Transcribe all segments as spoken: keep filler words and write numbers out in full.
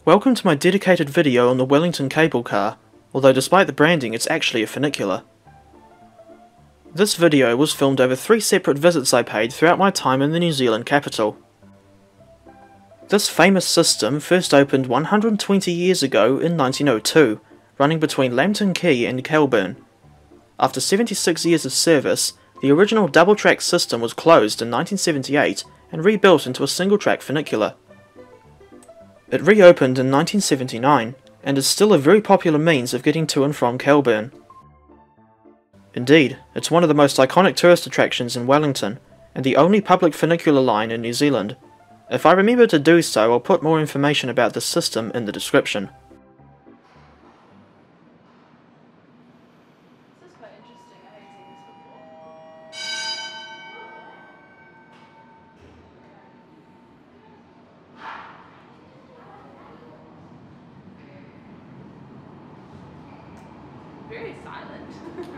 Welcome to my dedicated video on the Wellington Cable Car, although despite the branding it's actually a funicular. This video was filmed over three separate visits I paid throughout my time in the New Zealand capital. This famous system first opened one hundred twenty years ago in nineteen oh two, running between Lambton Quay and Kelburn. After seventy-six years of service, the original double-track system was closed in nineteen seventy-eight and rebuilt into a single-track funicular. It reopened in nineteen seventy-nine, and is still a very popular means of getting to and from Kelburn. Indeed, it's one of the most iconic tourist attractions in Wellington, and the only public funicular line in New Zealand. If I remember to do so, I'll put more information about this system in the description. This is quite interesting, I haven't seen this before. Very silent.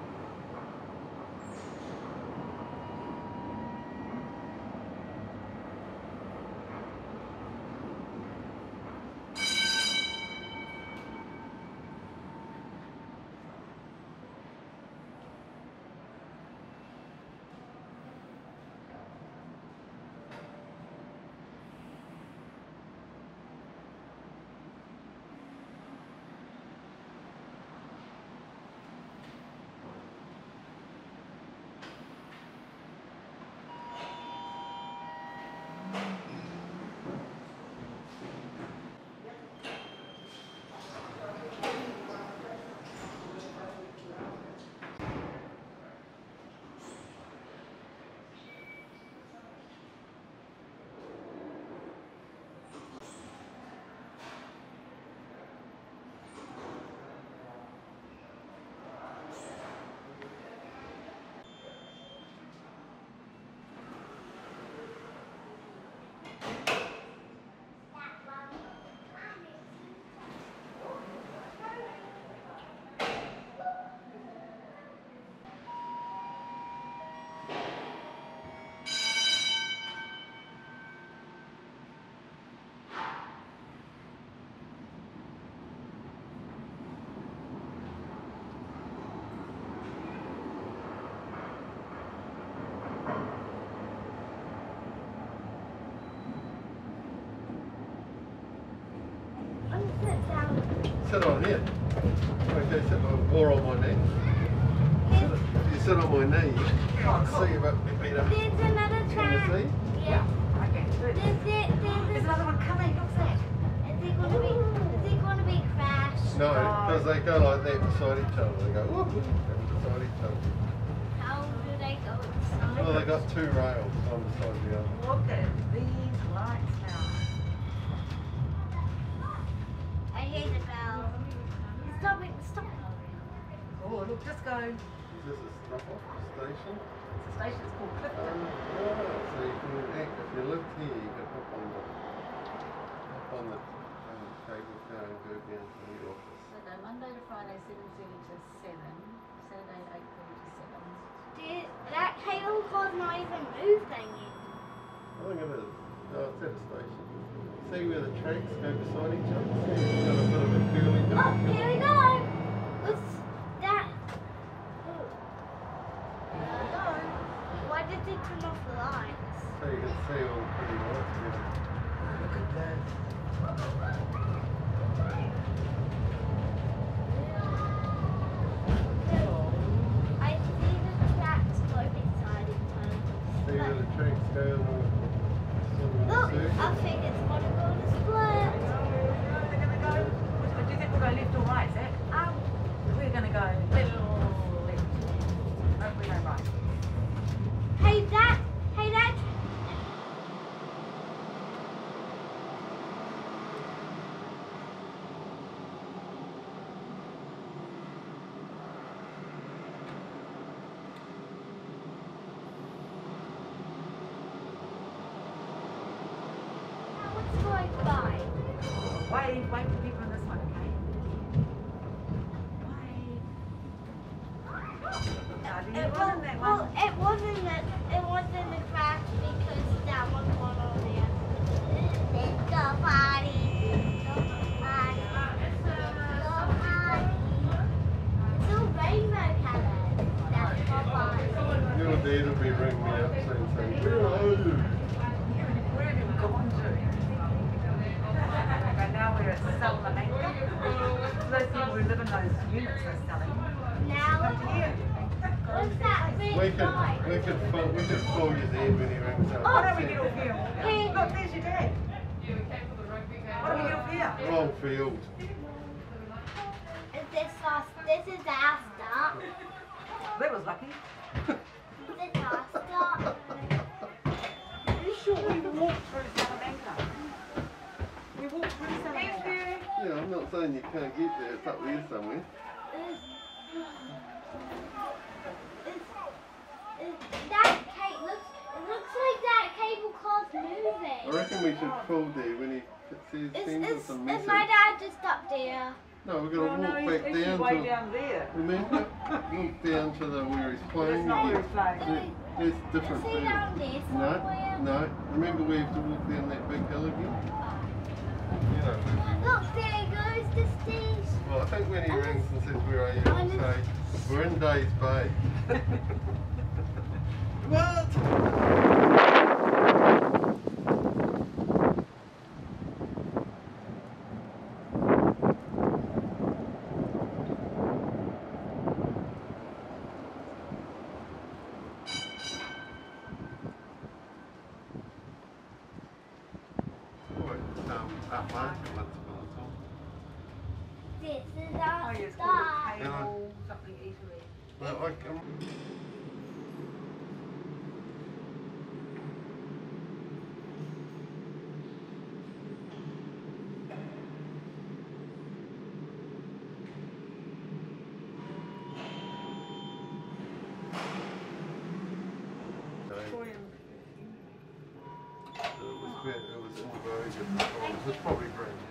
Sit on here. Okay, sit on, or on my knee. Sit, if you sit on my knee, you can't see about me beat up. There's another Can you track. see? Yeah, okay, good. There's, there, there's, There's another one coming, what's that? is it going to be, is it going to be crashed? No, because they go like that beside each other. They go whoop, whoop, beside each other. How do they go inside? Well, they got two rails, one beside the other. Look at these lights now. I hate the bell. Stop it, stop it. Oh, look, just go. Is this a stop off station? It's a station, it's called Um, Clifton. yeah, so you can, if you live here, you can hop on the, hop on the um, cable car and go down to the office. So go Monday to Friday, seven thirty to seven. Saturday, eight thirty to seven. Did, that cable car's not even moving. I think it is. No, it's at a station. See where the tracks go beside each other? See, it's got a bit of a curly bit. Oh, here we go. What's that? Why did they turn off the lights? So you can see all the pretty lights together. Look at that. I see the tracks go beside each other. See where the tracks go in the, in the Look, circle? I think it's going to go to split. They're going to go. Do you think we'll go left or right, Zach? Um, We're going to go left or left. No, we go right. hey, that, hey, that. What's going by? Wave, wave to people on this one, okay? Wave. Now, do you It, run well, in that well, one? it wasn't the, it wasn't the crash because that one went on there. It's the party. there at Salamanca. Those people who live in those units are selling. Now, Come to here. what's that big We could, guy? we could, fo- we could call you there when he rings up. Why don't we get off here? Look, there's your dad. Why don't we get off here? Wrong field. Is this our, this is our start. That was lucky. This is our start. You sure we walked through Salamanca? We walked through Salamanca. Yeah, I'm not saying you can't get there. It's up there somewhere. Is, is, is that Kate looks, it looks like that cable car's I moving. reckon we should call there when he says Is, sends us is, a is message. my dad just up there? No, we've got Well, to no, walk he's back actually down way to. down there. Remember? Walk down to the where he's That's playing. not where There- he's playing. there- There's different Is he fields. down there No, somewhere? no. Remember we have to walk down that big hill again? You know, where we walk. Look, there goes the stage. Well, I think when he rings and says where are you, I'm we'll say we're in Days Bay. What? Um, up market once upon a time. This is Oh, our yes, called start. a cable, something eatery. Well, I can... It was, it was in very good control. It was probably brand new.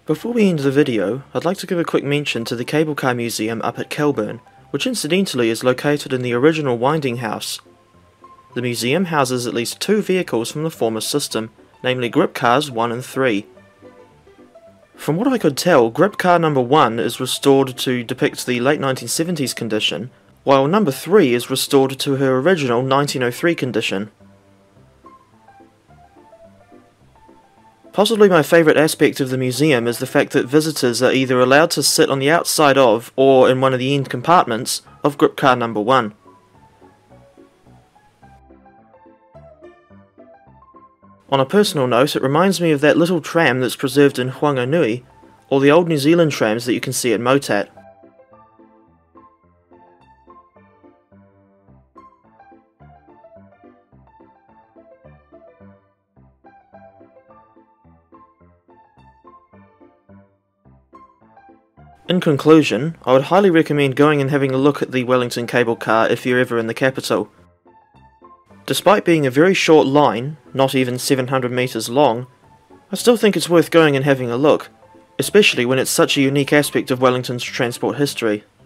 Before we end the video, I'd like to give a quick mention to the Cable Car Museum up at Kelburn, which incidentally is located in the original winding house. The museum houses at least two vehicles from the former system, namely Grip Cars one and three. From what I could tell, Grip Car number one is restored to depict the late nineteen seventies condition, while number three is restored to her original nineteen oh three condition. Possibly my favourite aspect of the museum is the fact that visitors are either allowed to sit on the outside of, or in one of the end compartments, of Grip Car number one. On a personal note, it reminds me of that little tram that's preserved in Whanganui, or the old New Zealand trams that you can see at Motat. In conclusion, I would highly recommend going and having a look at the Wellington Cable Car if you're ever in the capital. Despite being a very short line, not even seven hundred metres long, I still think it's worth going and having a look, especially when it's such a unique aspect of Wellington's transport history.